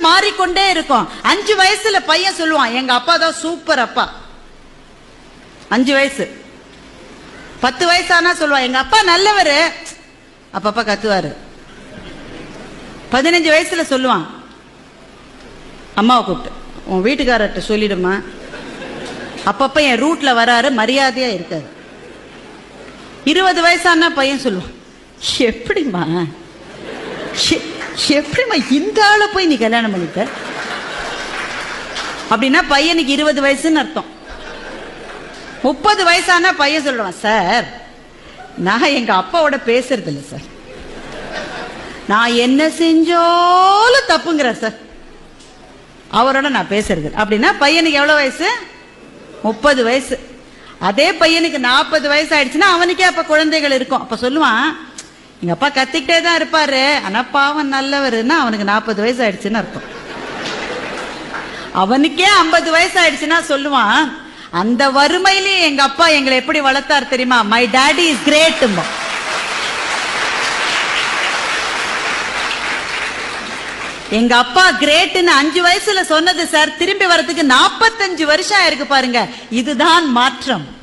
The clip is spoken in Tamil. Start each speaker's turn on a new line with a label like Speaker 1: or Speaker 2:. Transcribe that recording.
Speaker 1: மாறிக்கொண்டே இருக்கும். 5 வயசுல பையன் சொல்லுவான், எங்க அப்பா தான் சூப்பர் அப்பா. 5 வயசு. 10 வயசானா சொல்லுவான், எங்க அப்பா நல்லவரு, அப்பப்பா கத்துவாரு. 15 வயசுல சொல்லுவான், அம்மாவை கூப்பிட்டு, உன் வீட்டுக்காரர்கிட்ட சொல்லிடுமா, அப்பப்ப என் ரூட்ல வராரு, மரியாதையா இருக்காரு. 20 வயசானா பையன் சொல்லுவான், எப்படிமா இந்த ஆளை போய் நீ கல்யாணம் பண்ணிட்ட? அப்படின்னா பையனுக்கு 20 வயசுன்னு அர்த்தம். 30 வயசானா பையன் சொல்லுவான், சார் நான் எங்க அப்பாவோட பேசுறது இல்லை சார், நான் என்ன செஞ்சாலும் தப்புங்கிற சார், அவரோட நான் பேசுறது. அப்படின்னா பையனுக்கு எவ்வளவு வயசு? 30 வயசு. அதே பையனுக்கு 40 வயசு ஆயிடுச்சுன்னா அவனுக்கே அப்ப குழந்தைகள் இருக்கும். அப்ப சொல்லுவான், எங்க அப்பா கத்திக்கிட்டே தான் இருப்பாரு, ஆனா பாவம் நல்லவருன்னா அவனுக்கு 40 வயசு ஆயிடுச்சுன்னு அர்த்தம். அவனுக்கே 50 வயசு ஆயிடுச்சுன்னா சொல்லுவான், அந்த வறுமையிலே எங்க அப்பா எங்களை எப்படி வளர்த்தார் தெரியுமா, மை டாடி இஸ் கிரேட். எங்க அப்பா கிரேட்னு 5 வயசுல சொன்னது சார், திரும்பி வரதுக்கு 45 வருஷம் ஆயிருக்கு பாருங்க. இதுதான் மாற்றம்.